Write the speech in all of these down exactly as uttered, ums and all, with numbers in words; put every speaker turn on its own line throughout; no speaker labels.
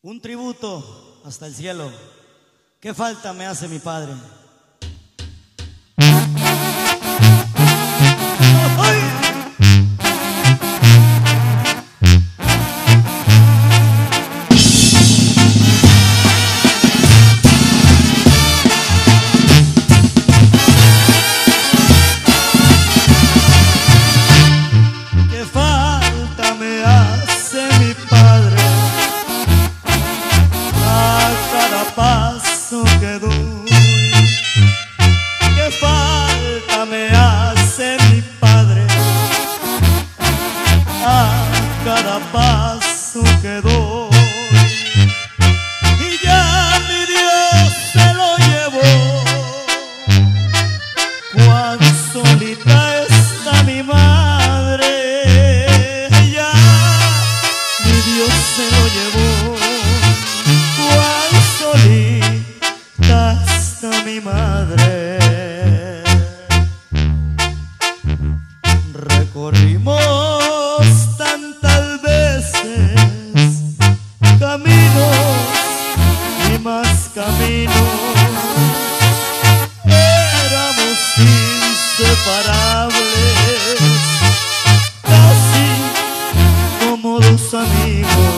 Un tributo hasta el cielo. ¿Qué falta me hace mi padre? ¡Ay! ¿Qué falta me hace mi padre a cada paso que doy? ¿Qué falta me hace mi padre a cada paso que doy? Y ya mi Dios se lo llevó, cuán solita está mi madre. Ya mi Dios se lo llevó, cuán solita está mi madre. Recorrimos tantas veces caminos y más caminos, éramos inseparables, casi como dos amigos.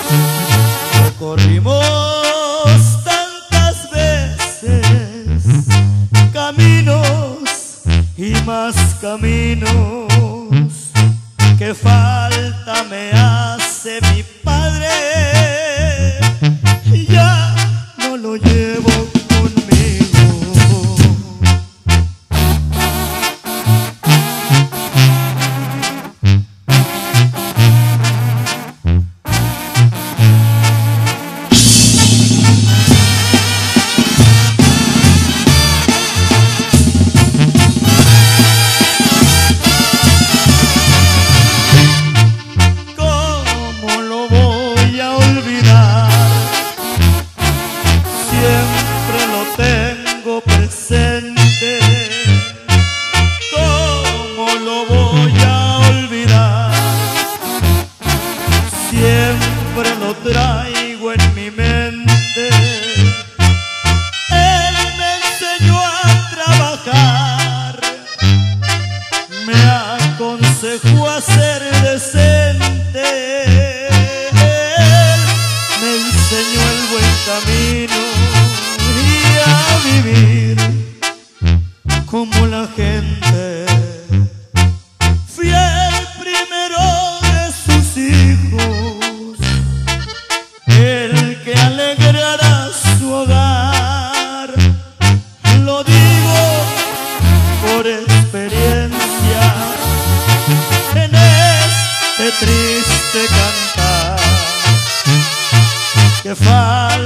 Recorrimos tantas veces caminos y más caminos. ¿Qué falta me hace mi padre? Ya no lo llevo conmigo. Siempre lo tengo presente, ¿cómo lo voy a olvidar? Siempre lo traigo en mi mente. Él me enseñó a trabajar, me aconsejó a ser decente. Él me enseñó el buen camino y a vivir como la gente. Fui el primero de sus hijos, el que alegrará su hogar. Lo digo por experiencia en este triste cantar. Que falta